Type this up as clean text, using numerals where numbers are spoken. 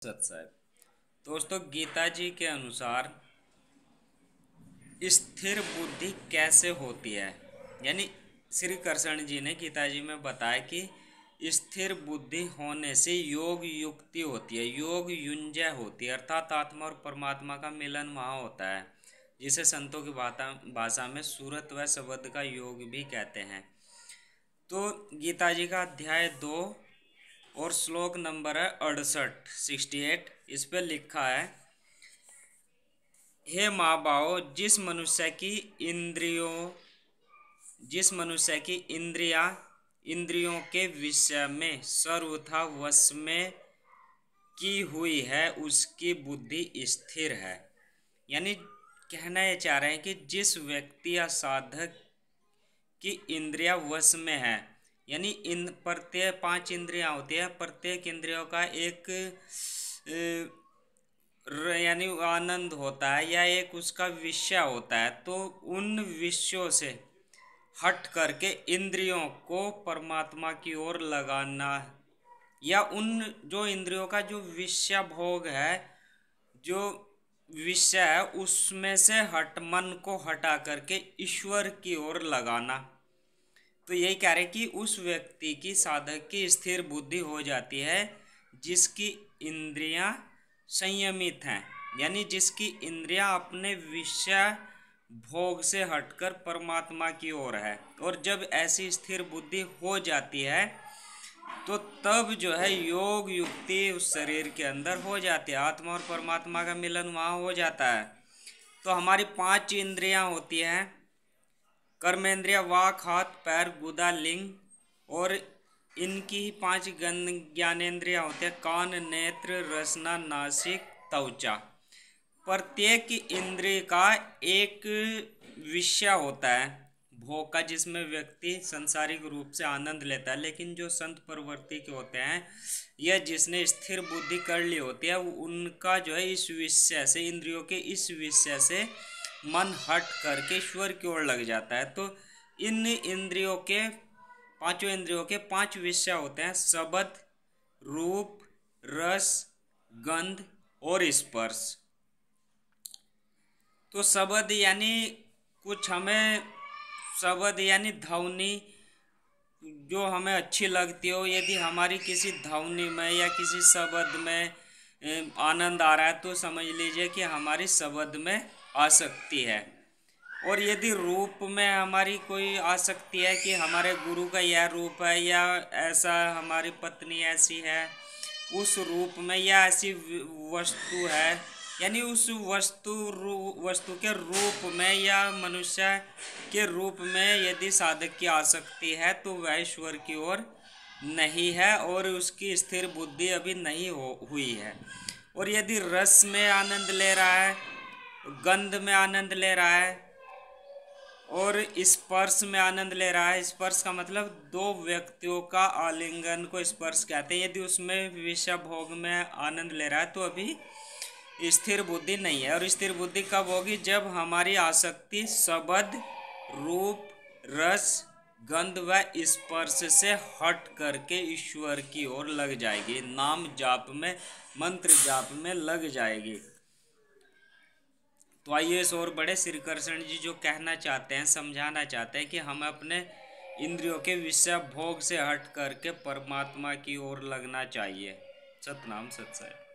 साहब। दोस्तों, गीता जी के अनुसार स्थिर बुद्धि कैसे होती है, यानी श्री कृष्ण जी ने गीता जी में बताया कि स्थिर बुद्धि होने से योग युक्ति होती है, योग युंजय होती है, अर्थात आत्मा और परमात्मा का मिलन वहाँ होता है, जिसे संतों की भाषा में सूरत व शब्द का योग भी कहते हैं। तो गीता जी का अध्याय 2 और श्लोक नंबर है 68 इस पे लिखा है, हे माँ बाओ, जिस मनुष्य की इंद्रियों के विषय में सर्वथा वश में की हुई है, उसकी बुद्धि स्थिर है। यानी कहना ये चाह रहे हैं कि जिस व्यक्ति या साधक की इंद्रिया वश में है, यानी इन प्रत्येक 5 इंद्रियां होती है, प्रत्येक इंद्रियों का एक यानी आनंद होता है या एक उसका विषय होता है। तो उन विषयों से हट करके इंद्रियों को परमात्मा की ओर लगाना, या उन जो इंद्रियों का जो विषय भोग है, जो विषय है, उसमें से मन को हटा करके ईश्वर की ओर लगाना। तो यही कह रहे कि उस व्यक्ति की, साधक की स्थिर बुद्धि हो जाती है जिसकी इंद्रियां संयमित हैं, यानी जिसकी इंद्रियां अपने विषय भोग से हटकर परमात्मा की ओर है। और जब ऐसी स्थिर बुद्धि हो जाती है तो तब जो है योग युक्ति उस शरीर के अंदर हो जाती है, आत्मा और परमात्मा का मिलन वहाँ हो जाता है। तो हमारी 5 इंद्रियां होती हैं, कर्मेंद्रिया, वाक, हाथ, पैर, गुदा, लिंग, और इनकी ही 5 ज्ञानेंद्रिया होते हैं, कान, नेत्र, रसना, नासिक, त्वचा। प्रत्येक इंद्रिय का एक विषय होता है भोग का, जिसमें व्यक्ति संसारिक रूप से आनंद लेता है। लेकिन जो संत प्रवृत्ति के होते हैं या जिसने स्थिर बुद्धि कर ली होती है, उनका जो है इस विषय से, इंद्रियों के इस विषय से मन हट करके ईश्वर की ओर लग जाता है। तो इन इंद्रियों के, 5 इंद्रियों के 5 विषय होते हैं, शब्द, रूप, रस, गंध और स्पर्श। तो शब्द यानी कुछ हमें, शब्द यानी ध्वनि जो हमें अच्छी लगती हो, यदि हमारी किसी ध्वनि में या किसी शब्द में आनंद आ रहा है तो समझ लीजिए कि हमारी शब्द में आसक्ति है। और यदि रूप में हमारी कोई आसक्ति है कि हमारे गुरु का यह रूप है, या ऐसा हमारी पत्नी ऐसी है उस रूप में, या ऐसी वस्तु है, यानी उस वस्तु के रूप में या मनुष्य के रूप में यदि साधक की आसक्ति है तो वह ईश्वर की ओर नहीं है और उसकी स्थिर बुद्धि अभी नहीं हुई है। और यदि रस में आनंद ले रहा है, गंध में आनंद ले रहा है और स्पर्श में आनंद ले रहा है, स्पर्श का मतलब 2 व्यक्तियों का आलिंगन को स्पर्श कहते हैं, यदि उसमें विषय भोग में आनंद ले रहा है तो अभी स्थिर बुद्धि नहीं है। और स्थिर बुद्धि कब होगी? जब हमारी आसक्ति शब्द, रूप, रस, गंध व स्पर्श से हट करके ईश्वर की ओर लग जाएगी, नाम जाप में, मंत्र जाप में लग जाएगी। तो आइए इस और बड़े श्री कृष्ण जी जो कहना चाहते हैं, समझाना चाहते हैं कि हमें अपने इंद्रियों के विषय भोग से हट करके परमात्मा की ओर लगना चाहिए। सतनाम सत्सय।